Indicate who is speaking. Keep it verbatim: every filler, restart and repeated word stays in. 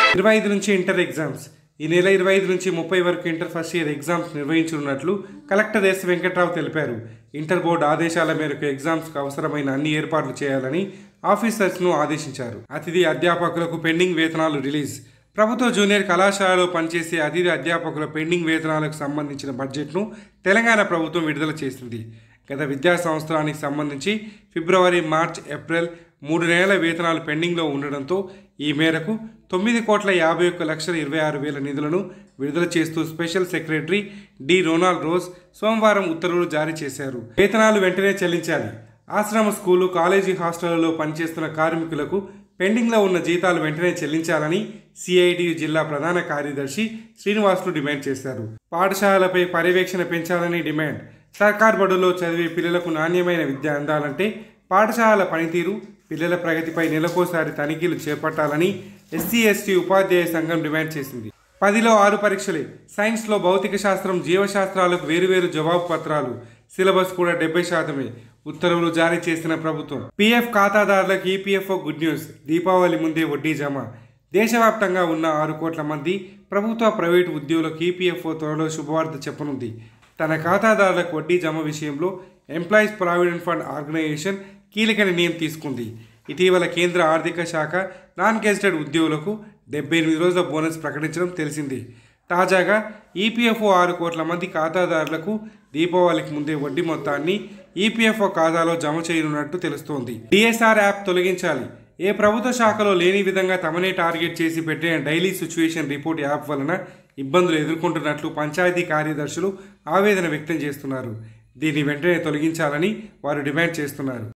Speaker 1: ఇరవై ఐదు నుంచి ఇంటర్ ఎగ్జామ్స్. ఈ నెల ఇరవై ఐదు నుంచి ముప్పై వరకు ఇంటర్ ఫస్ట్ ఇయర్ ఎగ్జామ్స్ నిర్వహించనున్నట్లు కలెక్టర్ ఎస్ వెంకట్రావు తెలిపారు. ఇంటర్ బోర్డు ఆదేశాల మేరకు ఎగ్జామ్స్కు అవసరమైన అన్ని ఏర్పాట్లు చేయాలని ఆఫీసర్స్ను ఆదేశించారు. అతిథి అధ్యాపకులకు పెండింగ్ వేతనాలు రిలీజ్. ప్రభుత్వ జూనియర్ కళాశాలలో పనిచేసే అతిథి అధ్యాపకుల పెండింగ్ వేతనాలకు సంబంధించిన బడ్జెట్ను తెలంగాణ ప్రభుత్వం విడుదల చేసింది. గత విద్యా సంవత్సరానికి సంబంధించి ఫిబ్రవరి, మార్చ్, ఏప్రిల్ మూడు నెలల వేతనాలు పెండింగ్లో ఉండడంతో ఈ మేరకు తొమ్మిది కోట్ల యాభై ఒక్క లక్షల ఇరవై ఆరు వేల నిధులను విడుదల చేస్తూ special secretary D Ronald Rose సోమవారం ఉత్తర్వులు జారీ చేశారు. వేతనాలు వెంటనే చెల్లించాలి. ఆశ్రమ స్కూలు, కాలేజీ హాస్టళ్లలో పనిచేస్తున్న కార్మికులకు పెండింగ్లో ఉన్న జీతాలు వెంటనే చెల్లించాలని సిఐటియు జిల్లా ప్రధాన కార్యదర్శి శ్రీనివాసులు డిమాండ్ చేశారు. పాఠశాలలపై పర్యవేక్షణ పెంచాలని డిమాండ్. సర్కార్ బడుల్లో చదివే పిల్లలకు నాణ్యమైన విద్య అందాలంటే పాఠశాలల పనితీరు, పిల్లల ప్రగతిపై నెలకోసారి తనిఖీలు చేపట్టాలని ఎస్సీ ఎస్టీ ఉపాధ్యాయ సంఘం డిమాండ్ చేసింది. పదిలో ఆరు పరీక్షలే. సైన్స్లో భౌతిక శాస్త్రం, జీవశాస్త్రాలకు వేరువేరు జవాబు పత్రాలు. సిలబస్ కూడా డెబ్బై శాతమే. ఉత్తర్వులు జారీ చేసిన ప్రభుత్వం. పీఎఫ్ ఖాతాదారులకు ఈపీఎఫ్ఓ గుడ్ న్యూస్. దీపావళి ముందే వడ్డీ జమ. దేశవ్యాప్తంగా ఉన్న ఆరు కోట్ల మంది ప్రభుత్వ, ప్రైవేటు ఉద్యోగులకు ఈపీఎఫ్ఓ త్వరలో శుభవార్త చెప్పనుంది. తన ఖాతాదారులకు వడ్డీ జమ విషయంలో ఎంప్లాయీస్ ప్రావిడెంట్ ఫండ్ ఆర్గనైజేషన్ కీలక నిర్ణయం తీసుకుంది. ఇటీవల కేంద్ర ఆర్థిక శాఖ నాన్ గెజిటెడ్ ఉద్యోగులకు డెబ్బై ఎనిమిది రోజుల బోనస్ ప్రకటించడం తెలిసింది. తాజాగా ఈపీఎఫ్ఓ ఆరు కోట్ల మంది ఖాతాదారులకు దీపావళికి ముందే వడ్డీ మొత్తాన్ని ఈపీఎఫ్ఓ ఖాతాలో జమ చేయనున్నట్టు తెలుస్తోంది. డిఎస్ఆర్ యాప్ తొలగించాలి. ఏ ప్రభుత్వ శాఖలో లేని విధంగా తమనే టార్గెట్ చేసి పెట్టిన డైలీ సిచ్యువేషన్ రిపోర్ట్ యాప్ వలన ఇబ్బందులు ఎదుర్కొంటున్నట్లు పంచాయతీ కార్యదర్శులు ఆవేదన వ్యక్తం చేస్తున్నారు. దీన్ని వెంటనే తొలగించాలని వారు డిమాండ్ చేస్తున్నారు.